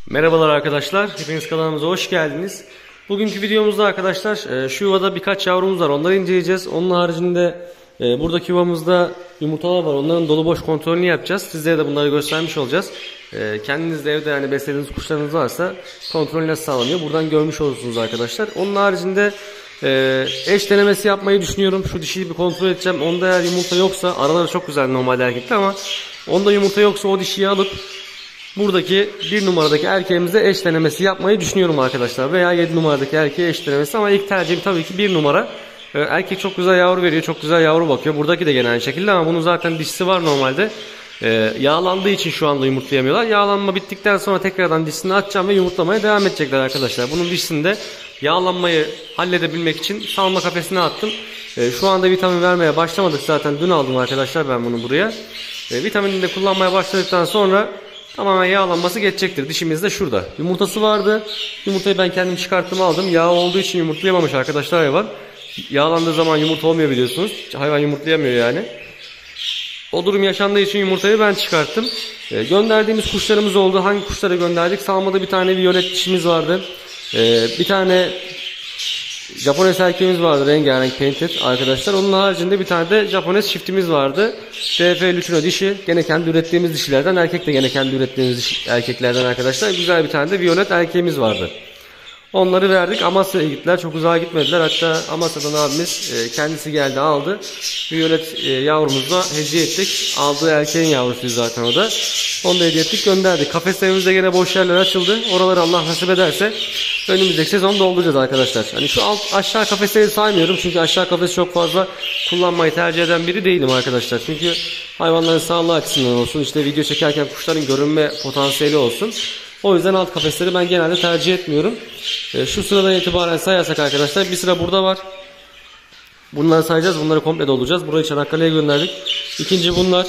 Merhabalar arkadaşlar, hepiniz kanalımıza hoş geldiniz. Bugünkü videomuzda arkadaşlar şu yuvada birkaç yavrumuz var, onları inceleyeceğiz. Onun haricinde buradaki yuvamızda yumurtalar var, onların dolu boş kontrolünü yapacağız. Sizlere de bunları göstermiş olacağız. Kendiniz de evde yani beslediğiniz kuşlarınız varsa kontrol nasıl sağlanıyor buradan görmüş olursunuz arkadaşlar. Onun haricinde eş denemesi yapmayı düşünüyorum. Şu dişiyi bir kontrol edeceğim. Onda eğer yumurta yoksa, araları çok güzel normalde erkekte ama onda yumurta yoksa o dişiyi alıp buradaki 1 numaradaki erkeğimize eş denemesi yapmayı düşünüyorum arkadaşlar. Veya 7 numaradaki erkeğe eş denemesi, ama ilk tercihim tabii ki 1 numara. Erkek çok güzel yavru veriyor, çok güzel yavru bakıyor. Buradaki de gene aynı şekilde, ama bunun zaten dişisi var normalde. Yağlandığı için şu anda yumurtlayamıyorlar. Yağlanma bittikten sonra tekrardan dişisini açacağım ve yumurtlamaya devam edecekler arkadaşlar. Bunun dişisini de yağlanmayı halledebilmek için salma kafesine attım. Şu anda vitamin vermeye başlamadık, zaten dün aldım arkadaşlar ben bunu buraya. Vitaminini de kullanmaya başladıktan sonra tamamen yağlanması geçecektir. Dişimiz de şurada. Yumurtası vardı. Yumurtayı ben kendim çıkarttım, aldım. Yağ olduğu için yumurtlayamamış arkadaşlar hayvan. Yağlandığı zaman yumurta olmuyor biliyorsunuz. Hayvan yumurtlayamıyor yani. O durum yaşandığı için yumurtayı ben çıkarttım. Gönderdiğimiz kuşlarımız oldu. Hangi kuşlara gönderdik? Salmada bir tane violet dişimiz vardı. Bir tane Japones erkeğimiz vardı, rengarenk painted arkadaşlar. Onun haricinde bir tane de Japones çiftimiz vardı. DF Lütino dişi. Gene kendi ürettiğimiz dişilerden. Erkek de gene kendi ürettiğimiz erkeklerden arkadaşlar. Güzel bir tane de violet erkeğimiz vardı. Onları verdik. Amasya'ya gittiler. Çok uzağa gitmediler. Hatta Amasya'dan abimiz kendisi geldi aldı. Violet yavrumuzu da hediye ettik. Aldığı erkeğin yavrusu zaten o da. Onu da hediye ettik, gönderdik. Kafeslerimizde gene boş yerler açıldı. Oraları Allah nasip ederse önümüzdeki sezon dolduracağız arkadaşlar. Hani şu aşağı kafesleri saymıyorum. Çünkü aşağı kafesi çok fazla kullanmayı tercih eden biri değilim arkadaşlar. Çünkü hayvanların sağlığı açısından olsun, işte video çekerken kuşların görünme potansiyeli olsun. O yüzden alt kafesleri ben genelde tercih etmiyorum. Şu sıradan itibaren sayarsak arkadaşlar bir sıra burada var. Bunları sayacağız. Bunları komple dolduracağız. Burayı Çanakkale'ye gönderdik. İkinci bunlar.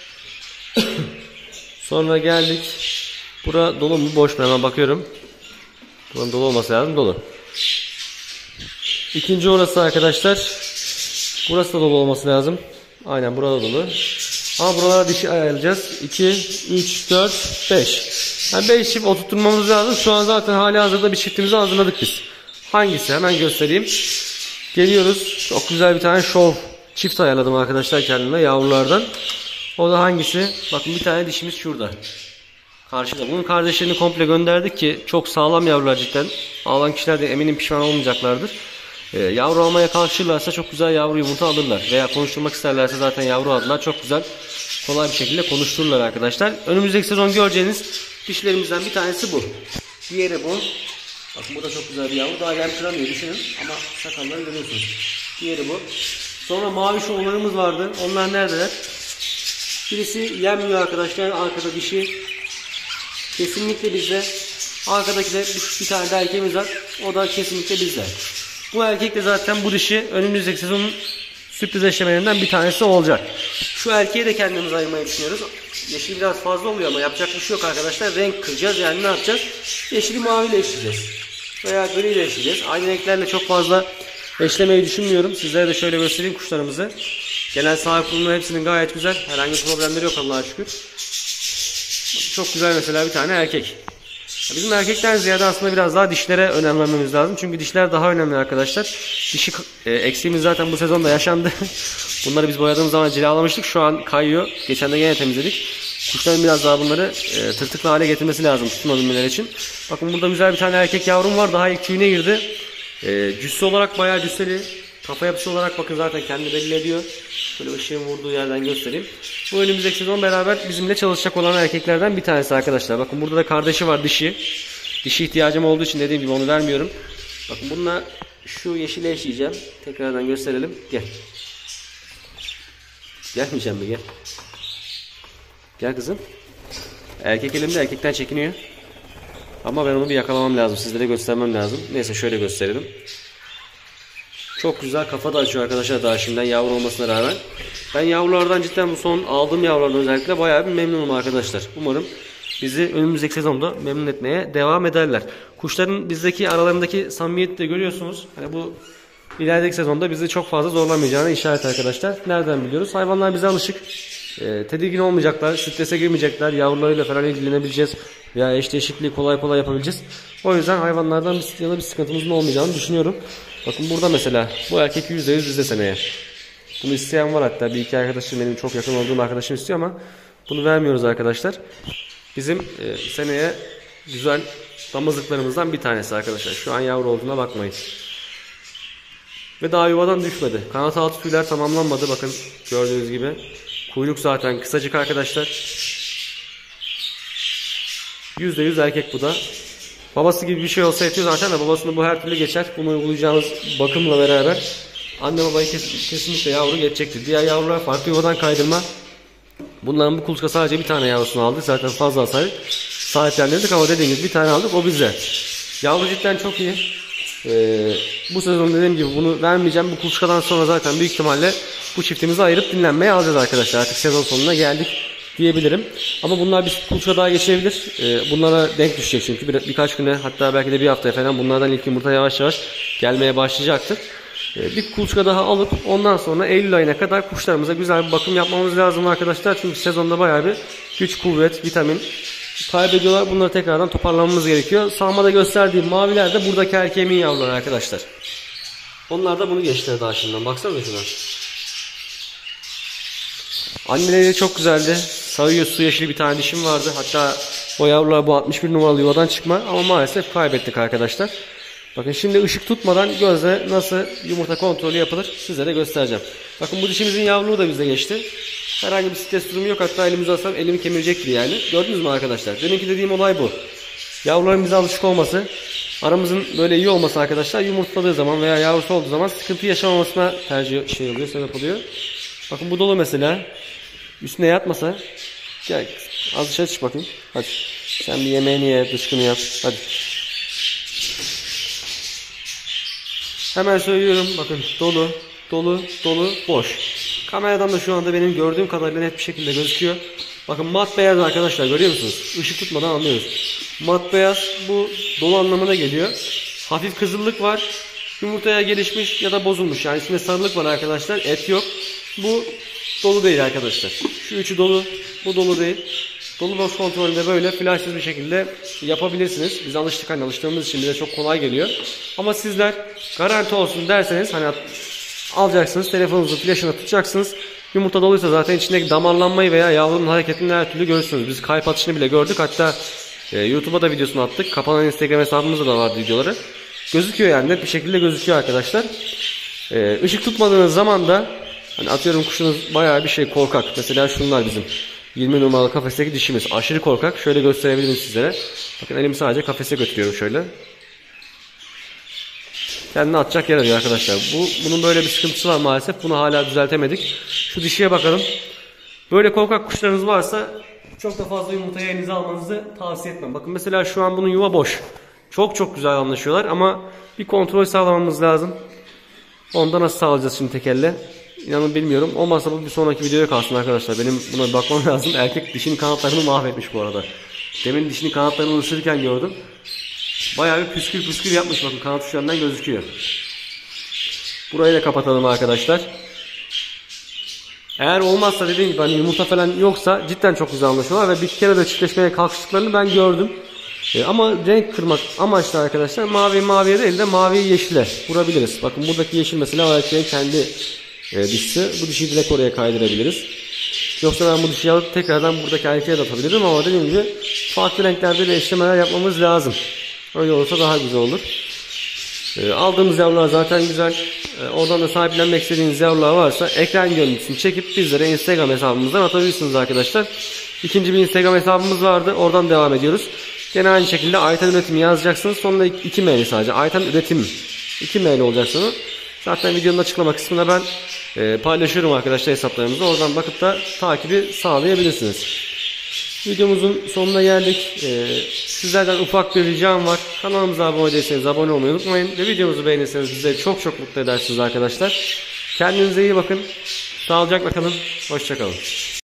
Sonra geldik. Bura dolu mu boş mu hemen bakıyorum. Buranın dolu olması lazım. Dolu. İkinci orası arkadaşlar. Burası da dolu olması lazım. Aynen burada dolu. Ama buralara dişi ayarlayacağız. 2, 3, 4, 5. Yani 5 çift oturtmamız lazım. Şu an zaten hali hazırda bir çiftimizi hazırladık biz. Hangisi? Hemen göstereyim. Geliyoruz. Çok güzel bir tane show çift ayarladım arkadaşlar kendime yavrulardan. O da hangisi? Bakın bir tane dişimiz şurada. Karşıda. Bunun kardeşlerini komple gönderdik ki çok sağlam yavrular cidden. Alan kişiler de eminim pişman olmayacaklardır. Yavru almaya kalkışırlarsa çok güzel yavru yumurta alırlar. Veya konuşturmak isterlerse zaten yavru alırlar. Çok güzel, kolay bir şekilde konuştururlar arkadaşlar. Önümüzdeki sezon göreceğiniz dişlerimizden bir tanesi bu. Diğeri bu. Bakın bu da çok güzel bir yavru. Daha yem kıramıyor düşünün. Ama sakalları görüyorsunuz. Diğeri bu. Sonra mavi şovlarımız vardı. Onlar neredeler? Birisi yemiyor arkadaşlar. Arkada dişi. Kesinlikle bizde. Arkadaki de bir tane de erkeğimiz var. O da kesinlikle bizde. Bu erkek de zaten bu dişi önümüzdeki sezonun sürpriz eşlemelerinden bir tanesi olacak. Şu erkeği de kendimiz ayırmayı düşünüyoruz. Yeşil biraz fazla oluyor ama yapacak bir şey yok arkadaşlar. Renk kıracağız, yani ne yapacağız? Yeşili maviyle eşleyeceğiz. Veya griyle eşleyeceğiz. Aynı renklerle çok fazla eşlemeyi düşünmüyorum. Sizlere de şöyle göstereyim kuşlarımızı. Genel sahip kurulumu hepsinin gayet güzel. Herhangi bir problemleri yok Allah'a şükür. Çok güzel mesela bir tane erkek. Bizim erkekten ziyade aslında biraz daha dişlere önem vermemiz lazım. Çünkü dişler daha önemli arkadaşlar. Dişi eksiğimiz zaten bu sezonda yaşandı. Bunları biz boyadığımız zaman cilalamıştık. Şu an kayıyor. Geçen de yine temizledik. Kuşların biraz daha bunları tırtıklı hale getirmesi lazım tutmabilmeleri için. Bakın burada güzel bir tane erkek yavrum var. Daha ilk tüyüne girdi. Cüssü olarak bayağı cüsseli. Kafa yapısı olarak bakın zaten kendini belli ediyor. Şöyle ışığın vurduğu yerden göstereyim. Bu önümüzdeki sezon beraber bizimle çalışacak olan erkeklerden bir tanesi arkadaşlar. Bakın burada da kardeşi var, dişi. Dişi ihtiyacım olduğu için dediğim gibi onu vermiyorum. Bakın bununla şu yeşile eşleyeceğim. Tekrardan gösterelim. Gel. Gelmeyeceğim mi? Gel. Gel kızım. Erkek elimde, erkekten çekiniyor. Ama ben onu bir yakalamam lazım. Sizlere göstermem lazım. Neyse şöyle gösterelim. Çok güzel kafa da açıyor arkadaşlar daha şimdiden yavru olmasına rağmen. Ben yavrulardan cidden bu son aldığım yavrulardan özellikle bayağı bir memnunum arkadaşlar. Umarım bizi önümüzdeki sezonda memnun etmeye devam ederler. Kuşların bizdeki aralarındaki samimiyeti de görüyorsunuz. Hani bu ilerideki sezonda bizi çok fazla zorlamayacağına işaret arkadaşlar. Nereden biliyoruz? Hayvanlar bize alışık. tedirgin olmayacaklar, strese girmeyecekler, yavrularıyla falan ilgilenebileceğiz veya eşleşikliği kolay kolay yapabileceğiz. O yüzden hayvanlardan bir sıkıntımızın olmayacağını düşünüyorum. Bakın burada mesela bu erkek %100 bizde seneye. Bunu isteyen var, hatta bir iki arkadaşım, benim çok yakın olduğum arkadaşım istiyor ama bunu vermiyoruz arkadaşlar. Bizim seneye güzel damızlıklarımızdan bir tanesi arkadaşlar. Şu an yavru olduğuna bakmayın. Ve daha yuvadan düşmedi. Kanat altı tüyler tamamlanmadı. Bakın gördüğünüz gibi. Kuyruk zaten kısacık arkadaşlar. %100 erkek bu da. Babası gibi bir şey olsa yetiyor zaten de babasını bu her türlü geçer. Bunu uygulayacağımız bakımla beraber anne babayı kesinlikle yavru geçecektir. Diğer yavrular farklı yuvadan kaydırma. Bunların bu kuluçka sadece bir tane yavrusunu aldık. Zaten fazla sahiplendirdik ama dediğim gibi bir tane aldık, o bizde. Yavru cidden çok iyi. Bu sezon dediğim gibi bunu vermeyeceğim. Bu kuluçkadan sonra zaten büyük ihtimalle bu çiftimizi ayırıp dinlenmeye alacağız arkadaşlar. Artık sezon sonuna geldik diyebilirim. Ama bunlar bir kuluçka daha geçebilir. Bunlara denk düşecek çünkü birkaç güne, hatta belki de bir haftaya falan bunlardan ilk yumurta yavaş yavaş gelmeye başlayacaktır. Bir kuluçka daha alıp ondan sonra Eylül ayına kadar kuşlarımıza güzel bir bakım yapmamız lazım arkadaşlar. Çünkü sezonda bayağı bir güç, kuvvet, vitamin kaybediyorlar. Bunları tekrardan toparlamamız gerekiyor. Sağmada gösterdiğim maviler de buradaki erkeğimin yavruları arkadaşlar. Onlar da bunu geçtiler daha şimdiden. Baksana şuna. Anneleri çok güzeldi. Sarı su yeşili bir tane dişim vardı. Hatta o yavrular bu 61 numaralı yuvadan çıkma ama maalesef kaybettik arkadaşlar. Bakın şimdi ışık tutmadan gözle nasıl yumurta kontrolü yapılır size de göstereceğim. Bakın bu dişimizin yavruğu da bize geçti. Herhangi bir stres durumu yok. Hatta elimizi alsam elimi kemirecektir yani. Gördünüz mü arkadaşlar? Deminki dediğim olay bu. Yavruların bize alışık olması, aramızın böyle iyi olması arkadaşlar, yumurtladığı zaman veya yavrusu olduğu zaman sıkıntı yaşamamasına sebep oluyor. Bakın bu dolu mesela. Üstüne yatmasa. Gel az dışarı çık bakayım. Hadi. Sen bir yemeğini ye, dışkını yap. Hadi. Hemen söylüyorum. Bakın dolu, dolu, dolu, boş. Kameradan da şu anda benim gördüğüm kadarıyla net bir şekilde gözüküyor. Bakın mat beyaz arkadaşlar, görüyor musunuz? Işık tutmadan anlıyoruz. Mat beyaz bu dolu anlamına geliyor. Hafif kızıllık var. Yumurtaya gelişmiş ya da bozulmuş. Yani içinde sarılık var arkadaşlar. Et yok. Bu dolu değil arkadaşlar. Şu üçü dolu. Bu dolu değil. Dolu boş kontrolünde böyle flaşsız bir şekilde yapabilirsiniz. Biz alıştık, hani alıştığımız için bize çok kolay geliyor. Ama sizler garanti olsun derseniz hani alacaksınız, telefonunuzun flaşını tutacaksınız. Yumurta doluysa zaten içindeki damarlanmayı veya yavrunun hareketini her türlü görürsünüz. Biz kalp atışını bile gördük. Hatta YouTube'a da videosunu attık. Kapanan Instagram hesabımızda da vardı videoları. Gözüküyor yani, net bir şekilde gözüküyor arkadaşlar. Işık tutmadığınız zaman da hani atıyorum kuşunuz bayağı bir şey korkak. Mesela şunlar bizim 20 numaralı kafesteki dişimiz. Aşırı korkak. Şöyle gösterebilirim sizlere. Bakın elimi sadece kafese götürüyorum şöyle. Kendini atacak yer arıyor arkadaşlar. Bunun böyle bir sıkıntısı var maalesef. Bunu hala düzeltemedik. Şu dişiye bakalım. Böyle korkak kuşlarınız varsa çok da fazla yumurtayı elinize almanızı tavsiye etmem. Bakın mesela şu an bunun yuva boş. Çok güzel anlaşıyorlar ama bir kontrol sağlamamız lazım. Onu da nasıl sağlayacağız şimdi tek elle? İnanın bilmiyorum. Olmazsa bu bir sonraki videoya kalsın arkadaşlar. Benim buna bakmam lazım. Erkek dişinin kanatlarını mahvetmiş bu arada. Demin dişinin kanatlarını ısırırken gördüm. Bayağı bir püskür yapmış, bakın kanat uçlarından gözüküyor. Burayı da kapatalım arkadaşlar. Eğer olmazsa dediğim gibi hani yumurta falan yoksa cidden çok güzel anlaşıyorlar ve bir kere de çiftleşmeye kalkıştıklarını ben gördüm. Ama renk kırmak amaçlı arkadaşlar maviye değil de maviyi yeşile vurabiliriz. Bakın buradaki yeşil mesela o erkeğin kendi dişisi. Bu dişiyi direkt oraya kaydırabiliriz. Yoksa ben bu dişiyi alıp tekrardan buradaki erkeğe de atabilirim ama dediğim gibi farklı renklerde de eşlemeler yapmamız lazım. Öyle olursa daha güzel olur. Aldığımız yavrular zaten güzel. Oradan da sahiplenmek istediğiniz yavrular varsa ekran görüntüsünü çekip bizlere Instagram hesabımızdan atabilirsiniz arkadaşlar. İkinci bir Instagram hesabımız vardı. Oradan devam ediyoruz. Gene aynı şekilde Aytan Üretimi yazacaksınız. Sonunda 2 mail sadece. Aytan Üretim 2 mail olacak sonra. Zaten videonun açıklama kısmına ben paylaşıyorum arkadaşlar hesaplarımızı. Oradan bakıp da takibi sağlayabilirsiniz. Videomuzun sonuna geldik. Sizlerden ufak bir ricam var. Kanalımıza abone değilseniz abone olmayı unutmayın. Ve videomuzu beğenirseniz bizi çok mutlu edersiniz arkadaşlar. Kendinize iyi bakın. Sağlıcakla kalın. Hoşça kalın.